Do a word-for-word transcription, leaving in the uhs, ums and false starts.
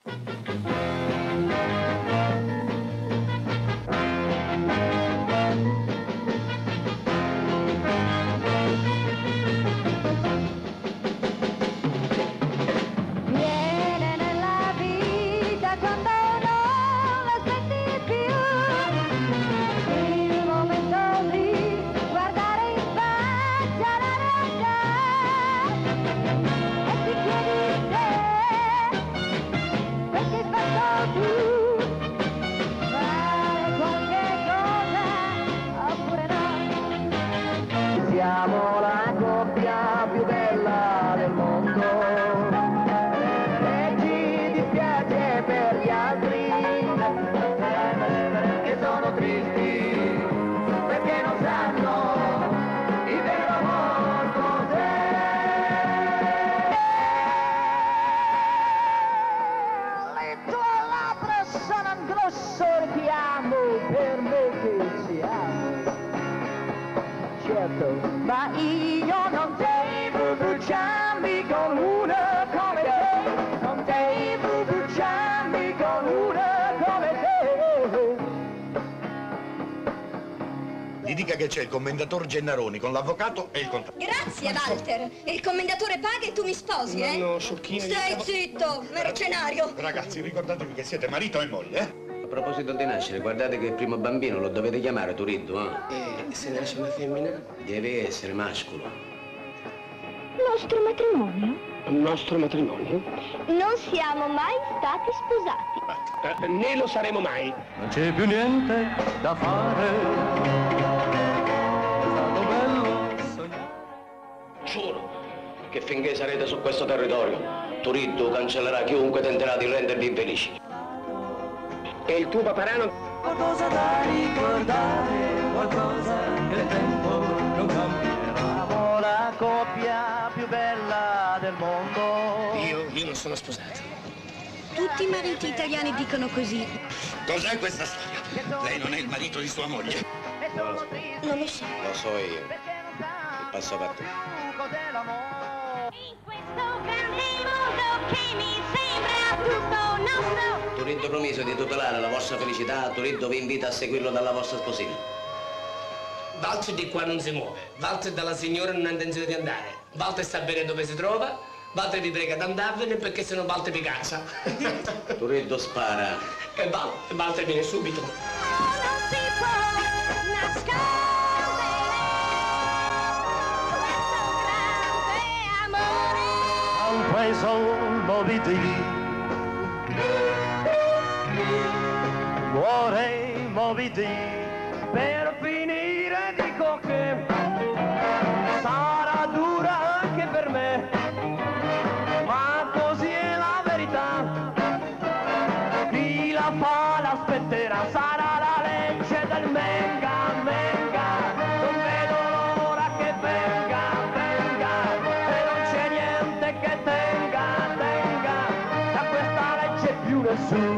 Siamo la coppia più bella del mondo e ci dispiace per gli altri che sono tristi perché non sanno il vero amor cos'è. Le tue labbra sono un grosso richiamo per me che ci amo. Certo, ma io non devo bruciarmi con una come te, non devo bruciarmi con una come te. Gli dica che c'è il commendator Gennaroni con l'avvocato e il contratto. Grazie, Walter. Il commendatore paga e tu mi sposi, eh? No, no, sciocchino. Stai zitto, mercenario. Ragazzi, ricordatevi che siete marito e moglie, eh? A proposito di nascere, guardate che il primo bambino lo dovete chiamare Turiddu, eh? E se nasce una femmina? Deve essere mascolo. Nostro matrimonio? Un nostro matrimonio? Non siamo mai stati sposati. Eh, né lo saremo mai. Non c'è più niente da fare. È stato bello sognare. Giuro che finché sarete su questo territorio, Turiddu cancellerà chiunque tenterà di rendervi infelici. E il tuo paparano? Qualcosa da ricordare, qualcosa che il tempo non cambierà. Siamo la coppia più bella del mondo. Io, io non sono sposato. Tutti i mariti italiani dicono così. Cos'è questa storia? Lei non è il marito di sua moglie. Non lo so. Non lo so. Lo so io. Il passaporto. In questo grande mondo che mi sembra tutto nostro. Turiddu promesso di tutelare la vostra felicità, Turiddu vi invita a seguirlo dalla vostra sposina. Walter di qua non si muove. Walter dalla signora non ha intenzione di andare. Walter sa bene dove si trova. Walter vi prega di andarvene perché sennò Walter vi casa. Turiddu spara. E Walter, Walter viene subito. Non si può nascondere questo grande amore. Han preso Moby Dick. Muore Moby Dick. Per finire dico che sarà dura anche per me, ma così è la verità. Chi la fa l'aspetterà, sarà la legge del menga, menga. Non vedo l'ora che venga, venga, e non c'è niente che tenga, tenga da questa legge più nessuno.